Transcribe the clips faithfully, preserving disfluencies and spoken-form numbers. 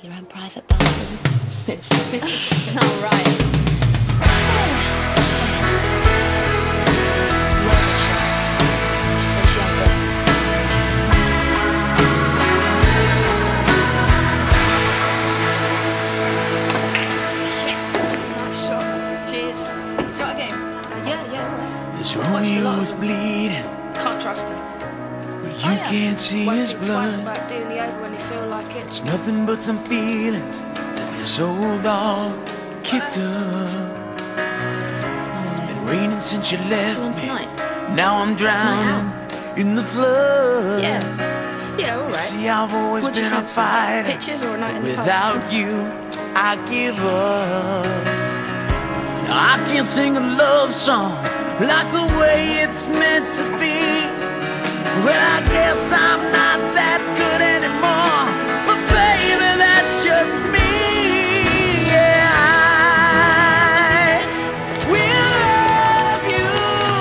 their own private bathroom. All right. So, Shaz. Yeah, she said she had got. Yes, nice shot. Cheers. Do you want a game? Uh, yeah, yeah, all right. This Romeo's bleeding, Can't trust him. but you can't see Won't his think twice blood. about doing the over when you feel like it. It's nothing but some feelings that this old dog kicked up. It's been raining since you left Do you want me. tonight? Now I'm drowning in the flood. Yeah. Yeah, all right. See, I've always What do you been a fancy? fighter. Pictures or a night But in the pub? without you, I give up. Now I can't sing a love song like the way it's meant to be. Well, I guess I'm not that good anymore, but baby, that's just me. Yeah, I will love you,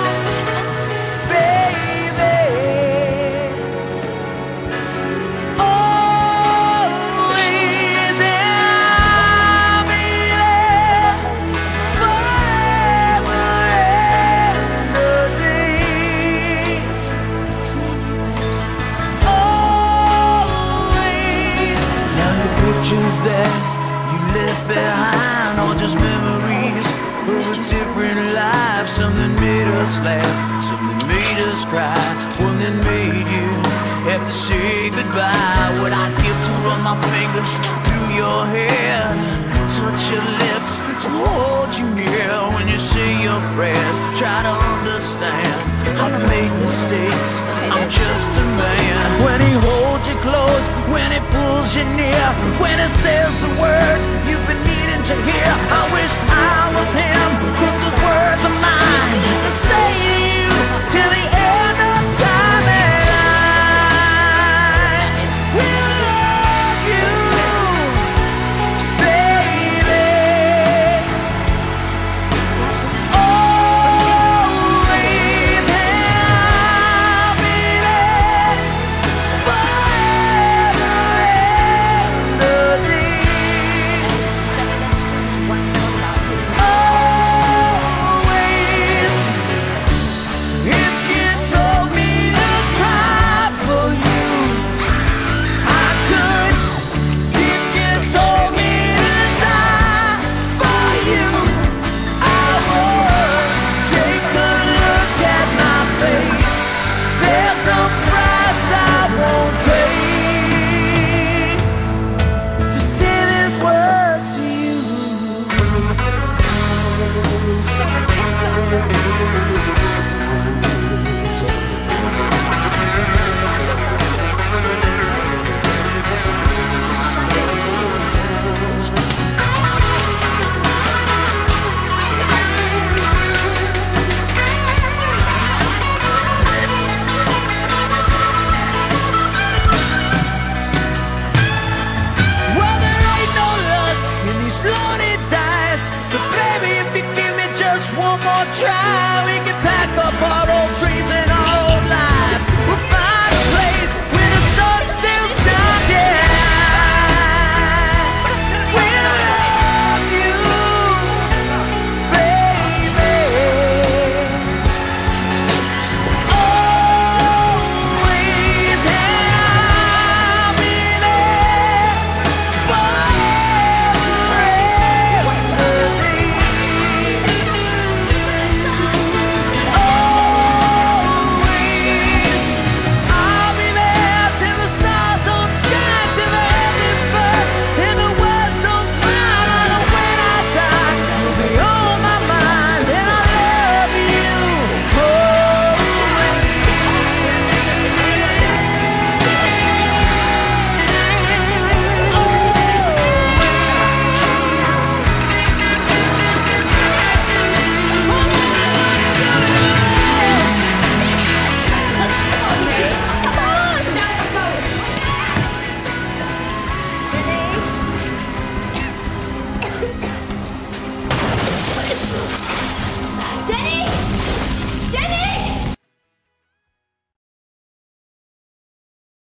baby, always, and I'll be there forever and a day. It's me, babes. Always. Now the pictures that you left behind are just memories of a different life. Something made us laugh, something made us cry, one that made you have to say goodbye. What I'd give to run my fingers through your hair, touch your lips, to hold you near when you say your prayers. Try to understand, I've made mistakes, I'm just a man. When he holds you close, when he pulls you near, when he says the words you've been needing to hear. I wish I was him, put those words of mine to say to you till the end of time. And I will love you, baby, always, and I'll be there forever and a day. Always. If you told me to cry for you, I could. If you told me to die for you, I would. Take a look at my face. There's no price I won't pay to say these words to you. So pissed off. Well, there ain't no luck in these lonely days, but baby, if you give me just one more try,